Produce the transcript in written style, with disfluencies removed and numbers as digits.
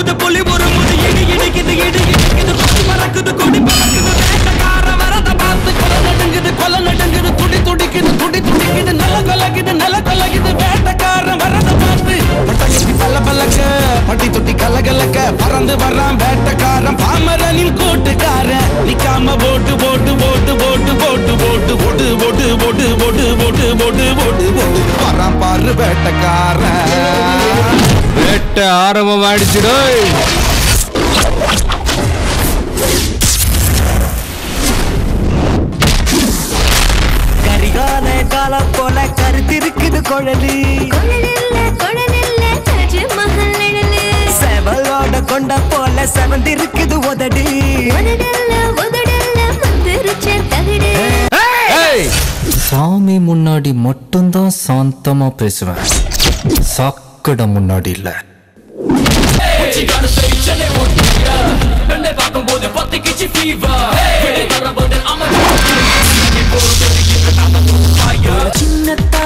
காட்டு புலி ஒரு முடி இடி இடிக்குது இடி இடிக்குது கொடி பறக்குது வேட்டக்கார வரத பார்த்து கொலை நடுங்குது துடி துடிக்குது நல்ல கொலகுது வேட்டக்காரன் வரத பார்த்து பட்டங்கி பல்ல பல்லக்க பட்டி தொட்டி கலகலக்க பறந்து வர்றான் வேட்டக்காரன் பாமரனின் கூட்டுக்காரன் நிக்காம போட்டு போட்டு போட்டு போட்டு போட்டு போட்டு போட்டு போட்டு போட்டு போட்டு போட்டு போட்டு போட்டு போட்டு வரான் பாரு வேட்டக்காரன் வேட்ட ஆரம்பம் ஆயிடுச்சுடோ கரிகால கால போல கருத்திருக்குது குழலி செவலோட கொண்ட போல செவந்திருக்குது உதடி சாமி முன்னாடி மட்டும்தான் சாந்தமா பேசுவேன் சாக்கடை முன்னாடி இல்ல சின்ன